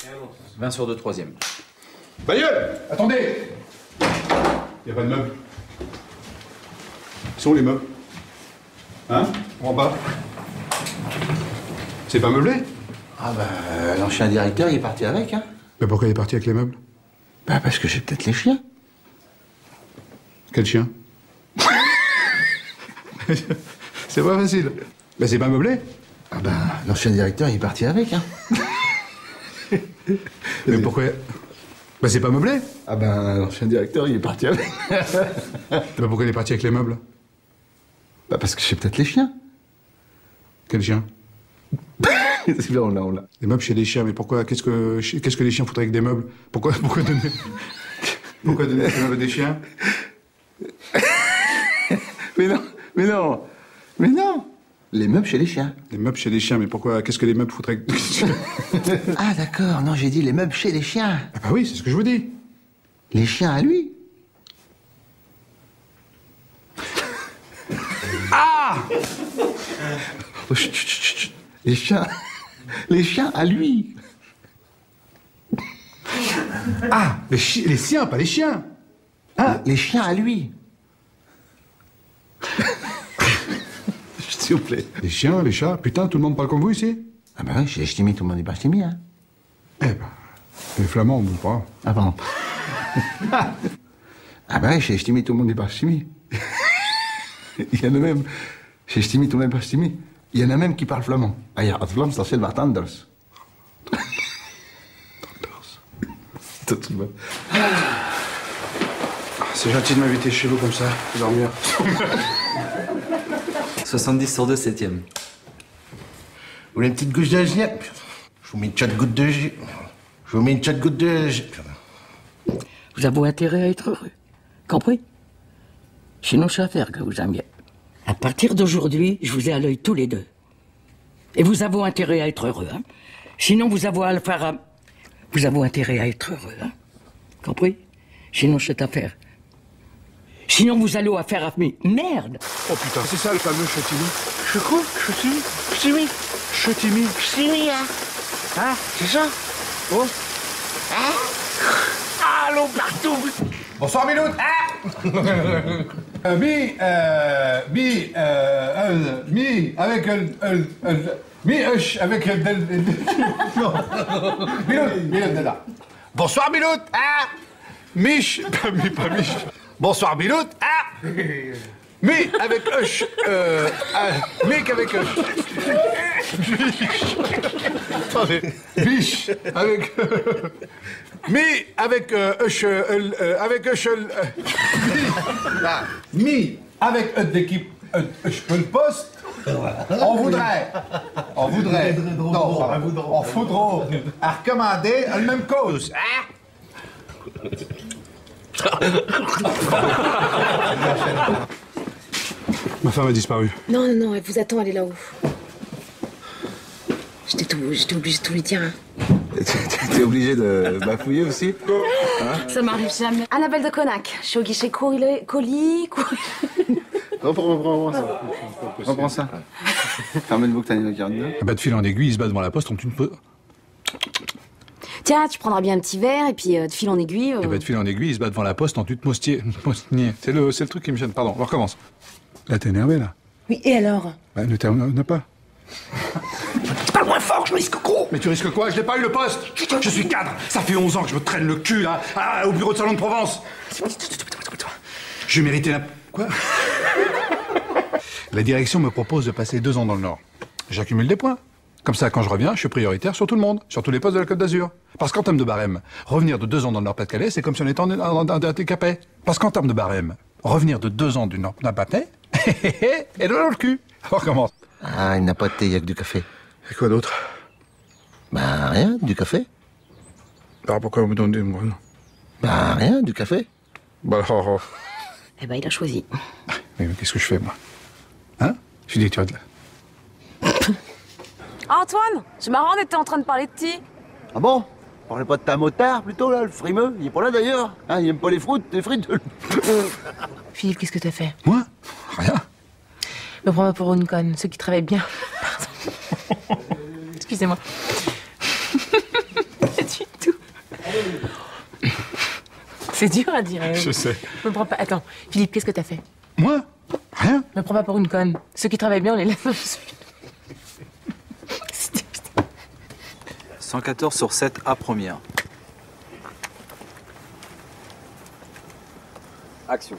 20 sur 2, troisième. Bailleul, attendez. Y a pas de meubles. Où sont les meubles? Hein? En bas. C'est pas meublé? Ah bah, l'ancien directeur, il est parti avec, hein. Mais pourquoi il est parti avec les meubles? Bah, parce que j'ai peut-être les chiens. Quel chien? C'est pas facile. Bah c'est pas meublé. Ah bah, l'ancien directeur, il est parti avec, hein. Mais pourquoi? Bah c'est pas meublé. Ah bah, l'ancien directeur, il est parti avec. Bah pourquoi il est parti avec les meubles? Bah parce que j'ai peut-être les chiens. Quel chien? C'est bien, on l'a. Des meubles chez les chiens, mais pourquoi? Qu'est-ce que les chiens foutraient avec des meubles? Pourquoi donner des meubles à des chiens? Mais non. Les meubles chez les chiens. Des meubles chez les chiens, mais pourquoi? Qu'est-ce que les meubles foutraient avec des chiens? Ah d'accord, non, j'ai dit les meubles chez les chiens. Ah bah oui, c'est ce que je vous dis. Les chiens à lui. Ah oh, chut, chut, chut, chut. Les chiens à lui. Ah, les siens, pas les chiens. Ah, les chiens à lui. S'il vous plaît. Les chiens, les chats, putain, tout le monde parle comme vous ici? Ah bah oui, chez les ch'timis, tout le monde est pas ch'timi, hein. Eh ben, les flamands, on ne pas. Ah pardon. Ah bah oui, chez les ch'timis, tout le monde est pas ch'timi. Il y en a même... Chez les ch'timis, tout le monde est pas ch'timi. Il y en a même qui parlent flamand. Ah, ja, het Vlaams, dat is wat anders. C'est gentil de m'inviter chez vous comme ça, dormir. 70 sur 2, septième. Vous voulez une petite gousse de jus? Je vous mets une petite goutte de jus. Vous avez intérêt à être heureux. Compris? Sinon, c'est à faire que vous aimiez. À partir d'aujourd'hui, je vous ai à l'œil tous les deux. Et vous avez intérêt à être heureux, hein? Sinon, vous avez à le faire à... Vous avez intérêt à être heureux, hein? Compris? Sinon, c'est à faire. Sinon, vous allez à faire à... Merde! Oh putain, c'est ça le fameux ch'timi. Je quoi? Ch'timi? Ch'timi. Ch'timi, hein? Hein? C'est ça? Oh? Hein? Allô, partout! Bonsoir, Miloud. Mi avec avec Miloud, là. Bonsoir, Miloud. Ah, Mich, pas Mich. Bonsoir, Miloud. Ah, Mi avec Hush, Mick avec Hush. Attendez, Mich avec Mi avec Hush, avec Hush, Mi avec d'équipe le poste. On voudrait, non, on faudrait recommander la même cause. Hein? Ma femme a disparu. Non, elle vous attend, elle est là-haut. J'étais obligée de tout lui dire. Hein. T'es obligé de bafouiller aussi? Ça m'arrive jamais. Annabelle de Conac, je suis au guichet colis. Reprends ça. Ferme le bouc, t'as une carte. Bah de fil en aiguille, il se bat devant la poste, on tue une peu. Tiens, tu prendras bien un petit verre et puis de fil en aiguille. Bah de fil en aiguille, il se bat devant la poste en tue de mostier. C'est le truc qui me gêne. Pardon, on recommence. Là, t'es énervé, là. Oui, et alors? Bah, ne t'énerve pas. Parle moins fort, je risque gros. Mais tu risques quoi? Je n'ai pas eu le poste. Je suis cadre. Ça fait 11 ans que je me traîne le cul, là, au bureau de Salon de Provence. Je méritais la... Quoi? La direction me propose de passer 2 ans dans le Nord. J'accumule des points. Comme ça, quand je reviens, je suis prioritaire sur tout le monde, sur tous les postes de la Côte d'Azur. Parce qu'en termes de barème, revenir de 2 ans dans le Nord-Pas-de-Calais, c'est comme si on était en handicapé. Parce qu'en termes de barème, revenir de 2 ans du Nord-Pas-de-Calais, et de le cul. On recommence. Ah, il n'a pas de thé, il n'y a que du café. Et quoi d'autre? Bah, rien, du café. Alors pourquoi vous me donnez... Bah, rien, du café. Bah alors... Eh ben, il a choisi. Mais qu'est-ce que je fais, moi? Hein? Je suis directeur de là. Antoine, c'est marrant, on était en train de parler de ti. Ah bon? Parlez pas de ta motard, plutôt, là, le frimeux. Il est pas là, d'ailleurs. Hein, il aime pas les frites. Philippe, qu'est-ce que t'as fait? Moi? Rien. Me prends pas pour une conne. Ceux qui travaillent bien. Pardon. Excusez-moi. Tu C'est dur à dire. Je sais. Me prends pas... Attends, Philippe, qu'est-ce que t'as fait? Moi? Rien. Me prends pas pour une conne. Ceux qui travaillent bien, on les laisse dans le sud. 114 sur 7 à première. Action.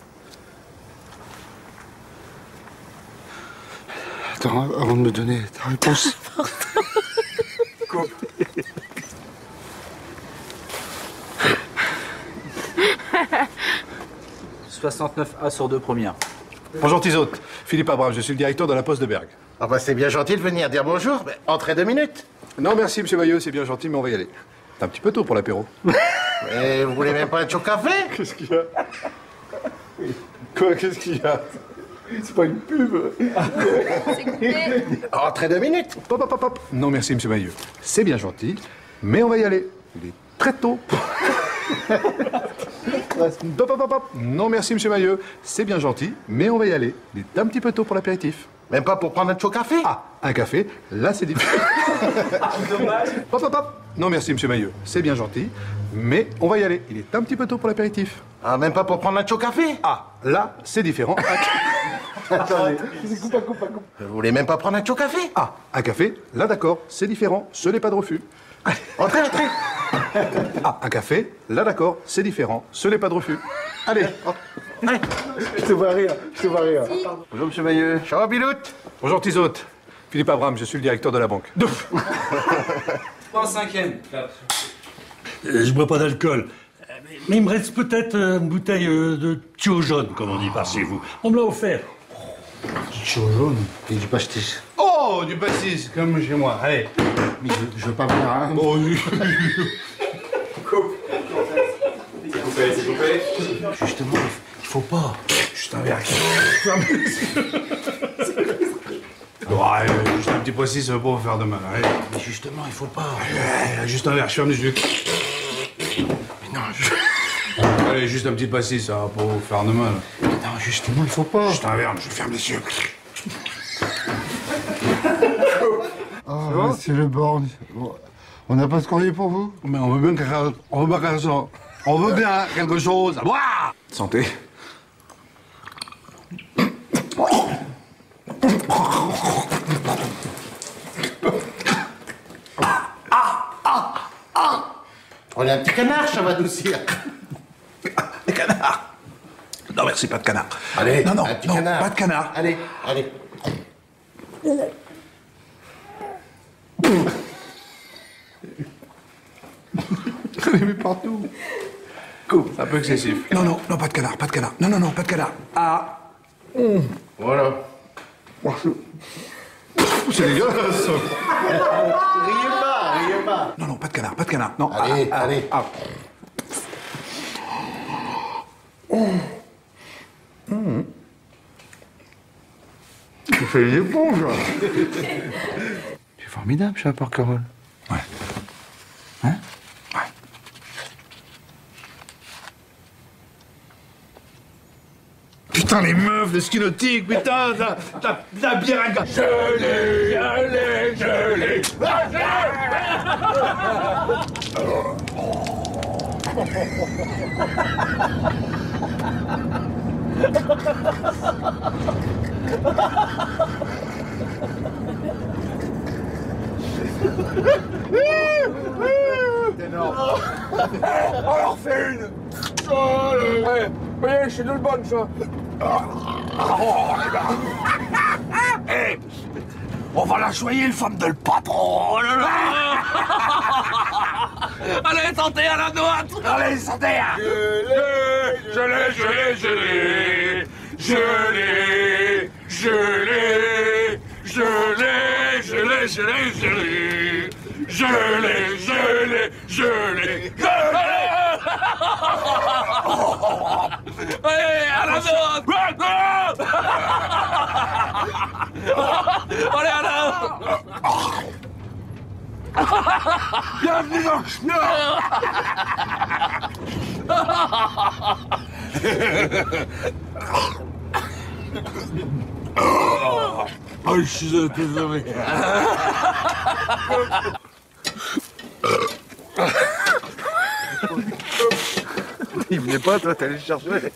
Attends, avant de me donner ta réponse. Coupe. « 69 A sur 2 premières. Bonjour Tizote. Philippe Abraham, je suis le directeur de la Poste de Bergue. Ah bah c'est bien gentil de venir dire bonjour, mais entrez 2 minutes. Non, merci, monsieur Maillot, c'est bien gentil, mais on va y aller. C'est un petit peu tôt pour l'apéro. Et vous voulez même pas un chaud café? Qu'est-ce qu'il y a? Quoi, qu'est-ce qu'il y a? C'est pas une pub. Entrez 2 minutes. Hop, hop, hop, hop. Non, merci, monsieur Maillot. C'est bien gentil, mais on va y aller. Il est très tôt. Hop, hop, hop, hop. Non, merci, monsieur Maillot. C'est bien gentil, mais on va y aller. Il est un petit peu tôt pour l'apéritif. Même pas pour prendre un chaud café? Ah, un café, là c'est différent. Dommage. Hop, hop, hop. Non, merci, monsieur Maillot. C'est bien gentil, mais on va y aller. Il est un petit peu tôt pour l'apéritif. Ah, même pas pour prendre un chaud café? Ah, là, c'est différent. Attendez. Vous voulez même pas prendre un chaud café? Ah, un café, là d'accord, c'est différent. Ce n'est pas de refus. Allez, entrez, entrez. Ah, un café, là d'accord, c'est différent. Ce n'est pas de refus. Allez. Allez. Je te vois rire, je te vois rire. Bonjour, monsieur Maillot. Ciao, Bilout. Bonjour, Tizote. Philippe Abraham, je suis le directeur de la banque. En 5e. Je bois pas d'alcool. Mais il me reste peut-être une bouteille de Thio jaune, comme on dit par chez vous. On me l'a offert. Chaud jaune et du pastis. Oh, du pastis, comme chez moi. Allez. Mais je veux pas boire, hein. Oh, Justement, il faut pas. juste un verre. Ouais, juste un petit pastis, ça va pas vous faire de mal. Allez. Mais justement, il faut pas. Juste un verre, je ferme les yeux. Mais non, Allez, juste un petit pastis, ça va pas vous faire de mal. non, justement, il faut pas. Juste un verre, je ferme les yeux. Oh, c'est le bord. On n'a pas ce qu'on est pour vous? Mais on veut bien quelque chose à boire. Santé. Prenez un petit canard, ça va adoucir. Des canards. Non, merci, pas de canard. Allez, non, un petit canard. pas de canard. Allez, allez. Mais partout. Coupe, c'est un peu excessif. Non, non, non, pas de canard, pas de canard. Non, non, non, pas de canard. Ah. Voilà. C'est dégueulasse. Riez pas, riez pas. Non, non, pas de canard, pas de canard. Non. Allez, allez. Ah. Tu fais les éponges. C'est formidable, ça, Porquerolles. Ouais. Hein? Ouais. Putain, les meufs, les ski nautiques, putain, la bière à gaz. Je l'ai. On en refait une. Voyez, c'est de le bonne, ça. Hey, on va la choyer, le femme de le patron. Oh là là. Allez, santé à la droite. Allez, santé. Je l'ai. Allez, à la droite. Allez, à la bienvenue dans le chemin. Oh, je suis désolé. il venait pas, toi, t'allais le chercher.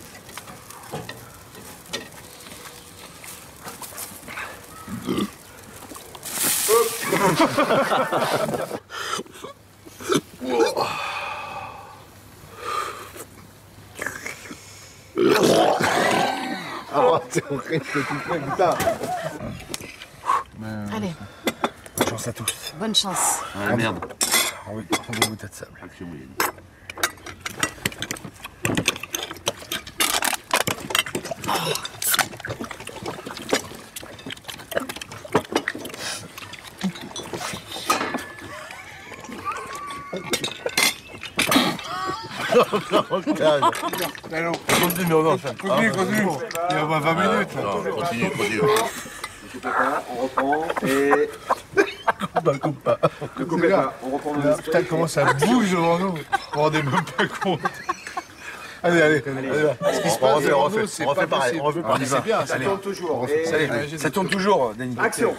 Oh, c'est horrible ce que tu fais, putain. Allez. Bonne chance à tous. Bonne chance. Ah merde. Ah oui, prends des de sable. Continue, non, continue. Il y a 20 minutes. Continue. On reprend et... Coupe pas. On reprend le Putain, comment ça bouge devant nous. Vous vous rendez même pas compte. Allez. Ce qui se passe devant nous, c'est pas pareil. On refait pareil. C'est bien, ça Allez. tourne toujours. Ça tourne toujours, Denis. Action.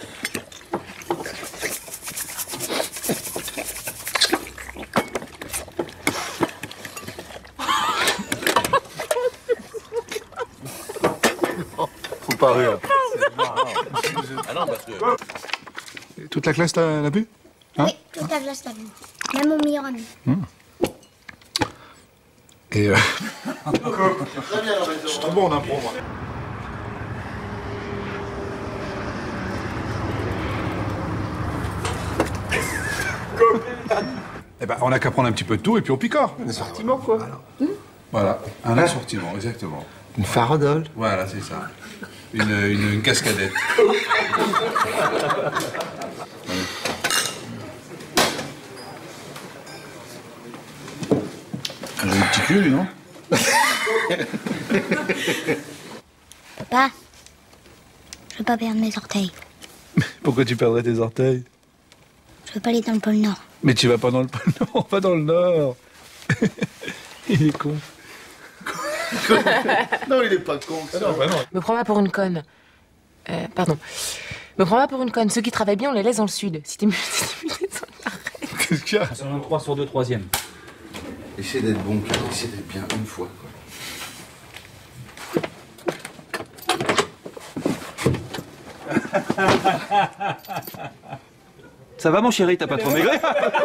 Faut pas rire. Toute la classe l'a vu? Oui, toute la classe l'a vu. Même mon meilleur ami. Et Je suis trop bon en impro, moi. eh ben, on n'a qu'à prendre un petit peu de tout et puis on picore. Un assortiment, quoi. Voilà, un assortiment, exactement. Une farandole. Voilà, c'est ça. Une cascadette. Un joli petit cul, lui, non? Papa, je veux pas perdre mes orteils. Pourquoi tu perdrais tes orteils? Je veux pas aller dans le pôle Nord. Mais tu vas pas dans le pôle Nord, va dans le Nord. Il est con. Non, il est pas con. Me prends pas pour une conne. Pardon. Me prends pas pour une conne. Ceux qui travaillent bien, on les laisse dans le sud. Si t'es muté, arrête. Qu'est-ce qu'il y a? 3 sur 2, troisième. Essaye d'être bon, essaye d'être bien une fois, quoi. Ça va mon chéri, t'as pas trop maigré?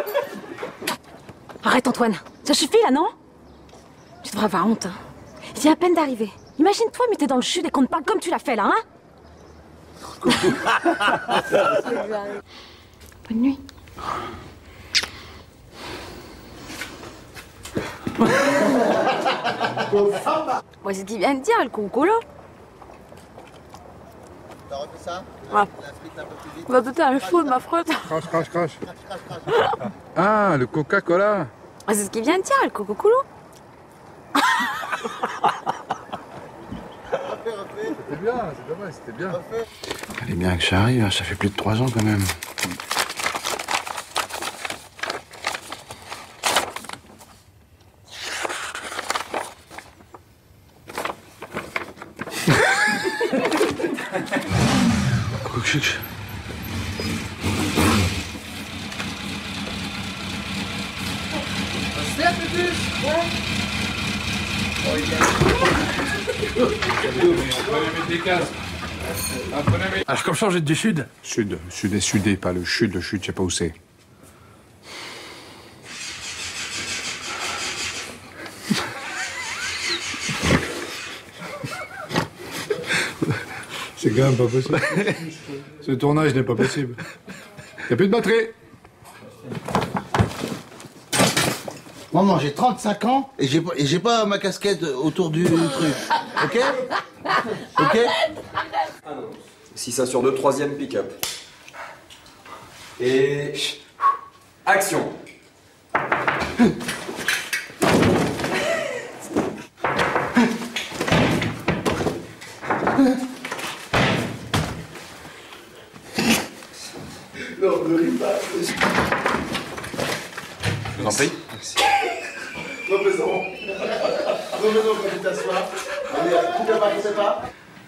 Arrête Antoine, ça suffit là, non? Tu devrais avoir honte. Hein. Il vient à peine d'arriver. Imagine-toi, mais t'es dans le chute et qu'on te parle comme tu l'as fait là, hein? Bonne nuit. Ouais, c'est ce qu'il vient de dire, le cocolo. T'as refait ça? Ouais. On va péter un fou de ma frotte. Crache. Ah, le Coca-Cola. Ouais, c'est ce qu'il vient de dire, le cocolo. C'était bien, c'est dommage, c'était bien. Fallait bien que j'arrive, ça fait plus de 3 ans quand même. Alors, comme ça, vous êtes du Sud? Sud et sudé, pas le chud, je sais pas où c'est. C'est quand même pas possible. Ce tournage n'est pas possible. Y a plus de batterie. Maman, j'ai 35 ans et j'ai pas ma casquette autour du truc. Ok? Ok? 6 sur 2, troisième pick-up. Et... Action. Non, ne ris pas. Je vous en prie. Non, mais c'est bon. Non, quand tu t'assois. Allez, tu sais pas.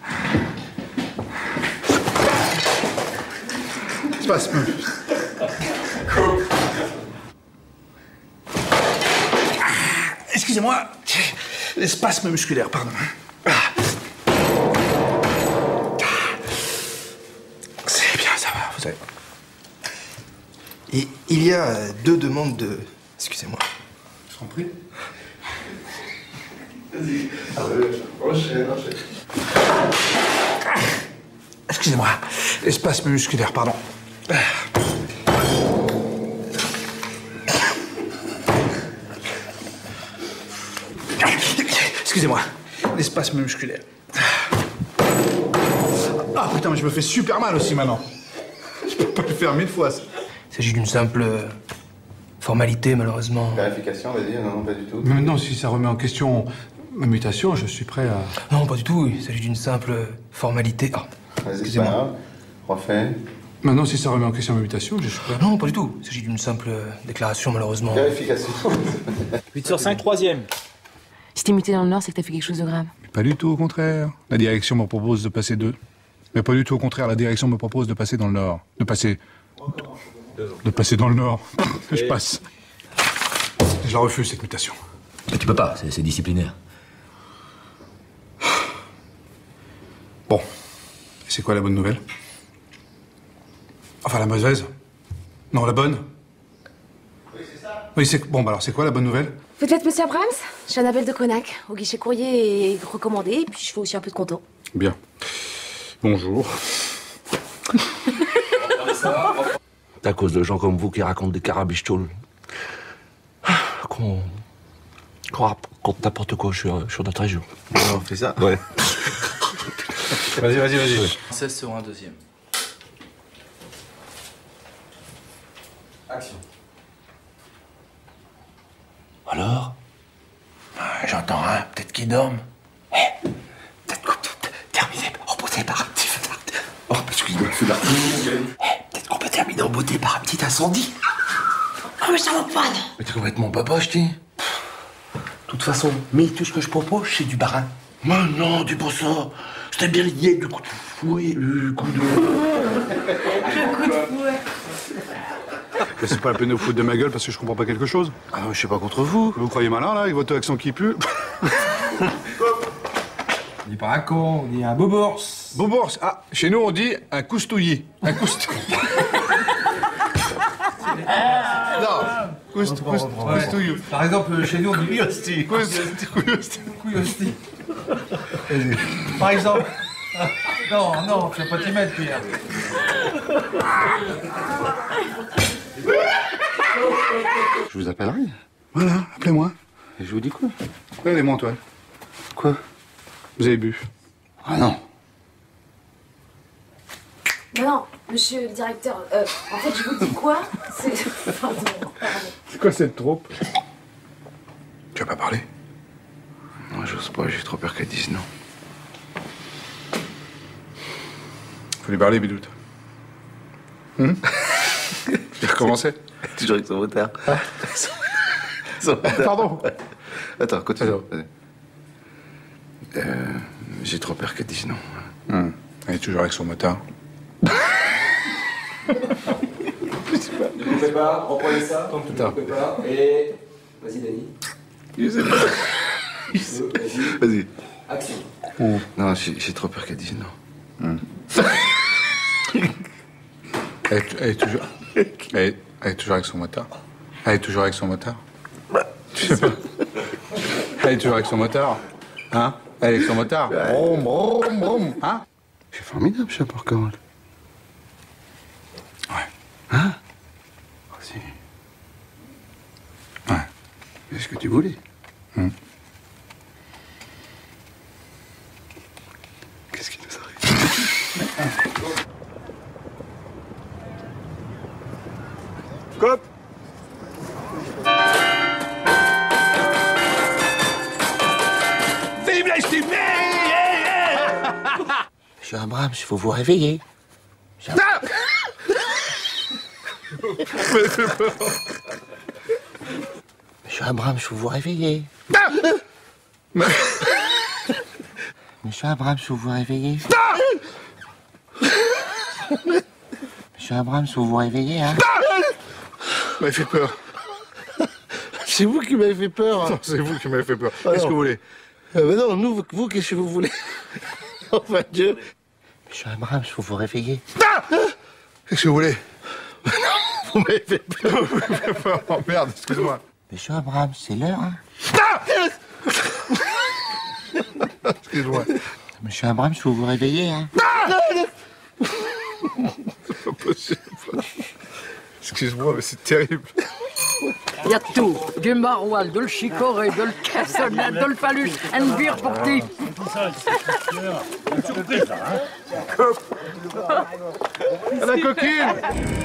Se passe. Excusez-moi. Les spasmes musculaires, pardon. C'est bien, ça va, vous savez. Et il y a 2 demandes de... Excusez-moi. Je t'en prie. Vas-y. Enchaîne. Excusez-moi. Les spasmes musculaires, pardon. Excusez-moi. Les spasmes musculaires. Ah putain, mais je me fais super mal aussi maintenant. Je peux pas le faire 1000 fois. Il s'agit d'une simple formalité, malheureusement. Vérification, vas-y. Non, pas du tout. Mais maintenant, si ça remet en question ma mutation, je suis prêt à... Non, pas du tout. Il s'agit d'une simple formalité. Ah, Vas-y, excusez-moi. Refais. Maintenant, si ça remet en question ma mutation, je suis prêt. Non, pas du tout. Il s'agit d'une simple déclaration, malheureusement. Vérification. 8 sur 5, 3e. Si t'es muté dans le Nord, c'est que t'as fait quelque chose de grave. Pas du tout, au contraire. La direction me propose de passer 2. Mais pas du tout, au contraire. La direction me propose de passer dans le Nord. De passer dans le Nord. Je passe. Je la refuse, cette mutation. Mais tu peux pas, c'est disciplinaire. Bon. Et c'est quoi la bonne nouvelle? Enfin, la mauvaise? Non, la bonne? Oui, c'est ça. Oui, c'est... Bon, bah alors, c'est quoi la bonne nouvelle? Vous êtes Monsieur Abrams? Je suis Annabelle de Conac, au guichet courrier et recommandé, et puis je fais aussi un peu de conto. Bien. Bonjour. C'est à cause de gens comme vous qui racontent des carabichetoles. Qu'on raconte n'importe quoi sur notre région. On fait ça. Ouais. Vas-y. 16 sur 1, 2e. Action. Alors? J'entends un, peut-être qu'ils dorment. Peut-être qu'on peut terminer en beauté par un petit... Oh, excuse-moi, je suis là. Peut-être qu'on peut terminer en beauté par un petit incendie. Oh, mais ça va pas, non. Mais t'es complètement papa, je dis. De toute façon, mais tout ce que je propose, c'est du barin. Mais non, dis pas ça. C'était bien l'idée du coup de fouet, le coup de... Mais c'est pas la peine de vous foutre de ma gueule parce que je comprends pas quelque chose. Ah, je suis pas contre vous. Vous croyez malin, là, avec votre accent qui pue? On dit pas un con, on dit un bobours. Bobours. Ah, chez nous, on dit un coustouillis. Un coustouillis. Non, coustouillou. Par exemple, chez nous, on dit couillosti. Couillosti. Par exemple. Non, tu vas pas t'y mettre, Pierre. Je vous appellerai. Voilà, appelez-moi. Et je vous dis quoi? Allez-moi, Antoine. Quoi? Vous avez bu? Ah non. Non, monsieur le directeur, en fait, je vous dis quoi? C'est... Pardon. C'est quoi cette troupe? Tu vas pas parler? Non, j'ose pas, j'ai trop peur qu'elle dise non. Faut lui parler, Bidoute. J'ai recommencé. Toujours avec son motard. Pardon. Attends, continue. Alors. J'ai trop peur qu'elle dise non. Elle est toujours avec son motard. Ne coupez pas, reprenez ça. Tant que tu ne coupez pas. Et. Vas-y, Dani. Je sais pas. Vas-y. Action. Non, j'ai trop peur qu'elle dise non. Elle est toujours... Elle est toujours avec son motard. Elle est toujours avec son motard. Je sais pas. Elle est toujours avec son motard. Hein? Elle est avec son motard. Brom, brom, brom. Hein? C'est formidable, ce porc-corps. Ouais. Hein? Oh, si. Ouais. C'est ce que tu voulais. Qu'est-ce qui nous arrive? Cop. Vive l'estimé! Monsieur Abrams, il faut vous réveiller. Monsieur Abrams, il faut vous réveiller. Monsieur Abrams, il faut vous réveiller. Monsieur Abrams, il faut vous réveiller, hein? Il fait peur. C'est vous qui m'avez fait peur. Non, c'est vous qui m'avez fait peur. Ah, Qu'est-ce non. que vous voulez? Mais non, nous, vous, qu'est-ce que vous voulez? Enfin, Dieu. Monsieur Abrams, faut vous réveiller. Qu'est-ce que vous voulez? Vous m'avez fait peur. Oh merde, excuse-moi. Monsieur Abrams, c'est l'heure, hein? Excuse-moi. Monsieur Abrams, faut vous réveiller, hein? C'est pas possible. Excuse-moi, mais c'est terrible. Il y a tout. Du maroilles, de le chicorée, de le cassonnet, de le paluche, un bière pour ti. La coquine.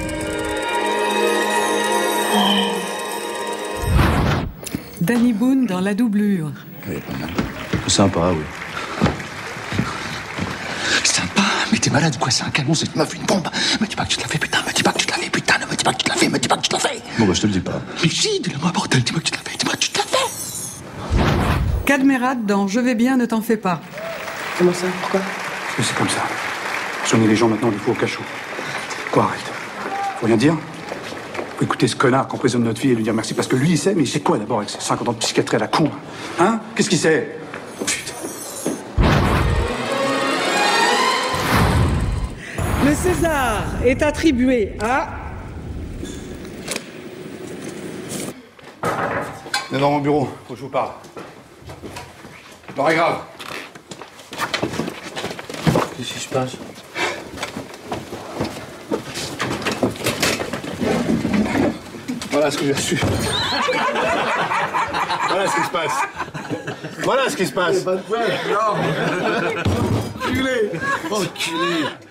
Danny Boone dans La Doublure. Oui, pas mal. Sympa, oui. Sympa, mais t'es malade quoi, c'est un canon, c'est une meuf, une bombe. Me dis pas que tu te l'as fait, putain, me dis pas que tu te l'as fait, putain, ne me dis pas que tu te l'as fait, me dis pas que tu te l'as fait. Bon, bah, je te le dis pas. Mais si, dis-le-moi, bordel, dis-moi que tu te l'as fait, dis-moi que tu te l'as fait. Cadmerade dans Je vais bien, ne t'en fais pas. Comment ça? Pourquoi? Parce que c'est comme ça. Soigner les gens maintenant, il faut au cachot. Quoi, arrête? Faut rien dire? Faut écouter ce connard qui emprisonne notre fille et lui dire merci parce que lui il sait, mais il sait quoi d'abord avec ses 50 ans de psychiatrie à la con? Hein? Qu'est-ce qu'il sait? Putain. Le César est attribué à... Viens dans mon bureau, faut que je vous parle. L'heure est grave. Qu'est-ce qui se passe? Voilà ce que j'ai reçu. Voilà ce qui se passe. Voilà ce qui se passe. Pas de poil. Enculé. Enculé.